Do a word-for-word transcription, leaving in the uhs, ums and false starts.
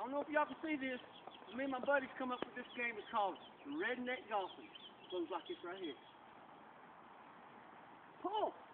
don't know if y'all can see this. Me and my buddies come up with this game. It's called Redneck Golfing. Goes like this right here. Pull.